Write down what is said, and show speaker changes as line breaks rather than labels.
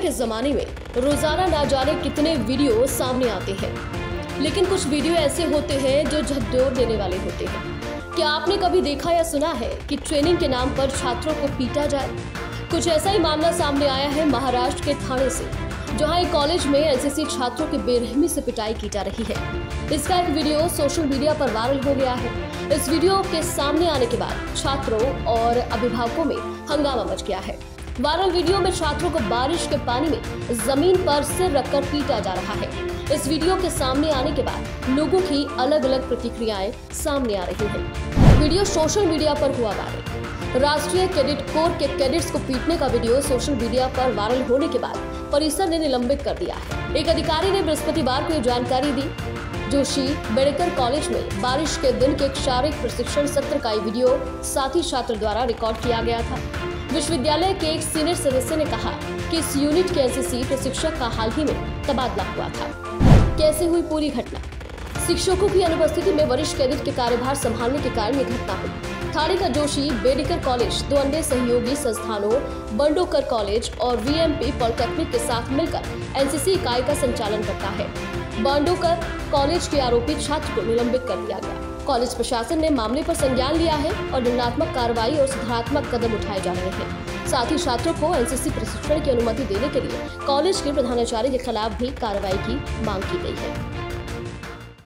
के जमाने में रोजाना ना जाने कितने वीडियो सामने आते हैं, लेकिन कुछ वीडियो ऐसे होते हैं जो झकझोर देने वाले होते हैं। क्या आपने कभी देखा या सुना है कि ट्रेनिंग के नाम पर छात्रों को पीटा जाए? कुछ ऐसा ही मामला सामने आया है महाराष्ट्र के ठाणे से, जहां एक कॉलेज में एनसीसी छात्रों की बेरहमी से पिटाई की जा रही है। इसका एक वीडियो सोशल मीडिया पर वायरल हो गया है। इस वीडियो के सामने आने के बाद छात्रों और अभिभावकों में हंगामा मच गया है। वायरल वीडियो में छात्रों को बारिश के पानी में जमीन पर सिर रखकर पीटा जा रहा है। इस वीडियो के सामने आने के बाद लोगों की अलग अलग प्रतिक्रियाएं सामने आ रही हैं। वीडियो सोशल मीडिया पर हुआ वायरल। राष्ट्रीय कैडेट कोर के कैडेट्स को पीटने का वीडियो सोशल मीडिया पर वायरल होने के बाद परिसर ने निलंबित कर दिया है। एक अधिकारी ने बृहस्पतिवार को ये जानकारी दी। जोशी मेडिकल कॉलेज में बारिश के दिन के एक शारीरिक प्रशिक्षण सत्र का वीडियो साथी छात्र द्वारा रिकॉर्ड किया गया था। विश्वविद्यालय के एक सीनियर सदस्य ने कहा कि इस यूनिट के एनसीसी प्रशिक्षक का हाल ही में तबादला हुआ था। कैसे हुई पूरी घटना? शिक्षकों की अनुपस्थिति में वरिष्ठ कैडेट के कार्यभार संभालने के कारण ये घटना हुई। ठाणे का जोशी मेडिकल कॉलेज दो अन्य सहयोगी संस्थानों बंडोकर कॉलेज और वीएमपी पॉलिटेक्निक के साथ मिलकर एनसीसी इकाई का संचालन करता है। बंडोकर कॉलेज के आरोपी छात्र को निलंबित कर दिया गया। कॉलेज प्रशासन ने मामले पर संज्ञान लिया है और दंडात्मक कार्रवाई और सुधारात्मक कदम उठाए जा रहे हैं। साथ ही छात्रों को एनसीसी प्रशिक्षण की अनुमति देने के लिए कॉलेज के प्रधानाचार्य के खिलाफ भी कार्रवाई की मांग की गई है।